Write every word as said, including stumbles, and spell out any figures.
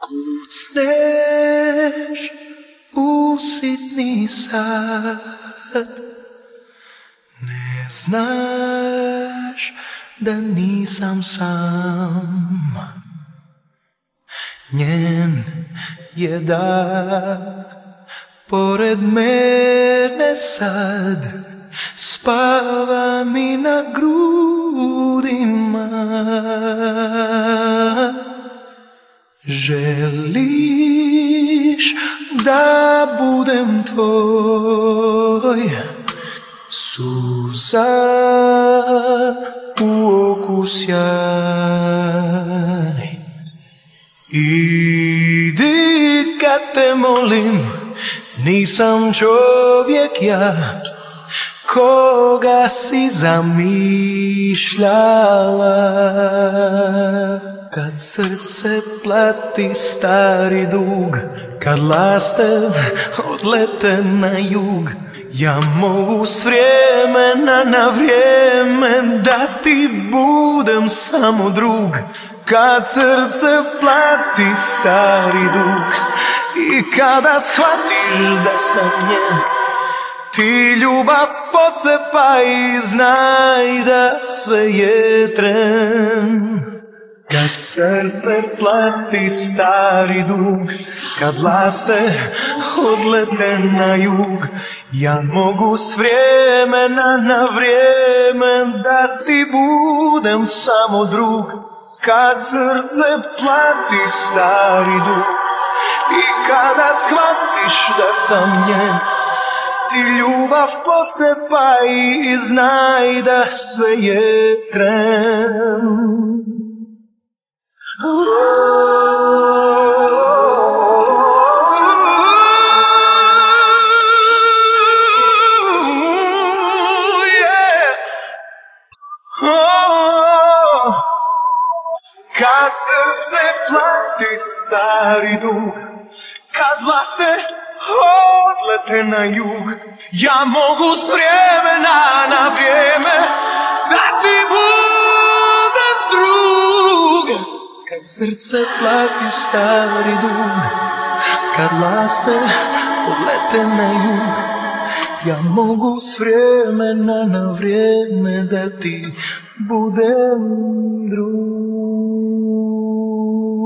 kucneš u sitni sad, ne znaš da nisam sam. Njen je dar pored mene sad, spava mi na grudima. Želiš da budem tvoj, suza u oku sjaj. Idi kad te molim, nisam čovjek ja, koga si zamišljala. Kad srce plati stari dug, kad laste odlete na jug, ja mogu s vremena na vrijeme da ti budem samo drug. Kad srce plati stari dug i kada shvatiš da sam njen, ti ljubav pocepa i znaj da sve je tren. Kad srce plati stari dug, kad laste odlete na jug, ja mogu s vremena na vrijeme da ti budem samo drug. Kad srce plati stari dug i kada shvatiš da sam njen, ti ljubav pocepa i znaj da sve je tren. Kad srce plati stari dug, kad laste odlete na jug, ja mogu s vremena na vrijeme da ti budem drug. Kad srce plati stari dug, kad laste odlete na jug, ja mogu s vremena na vrijeme da ti budem drug.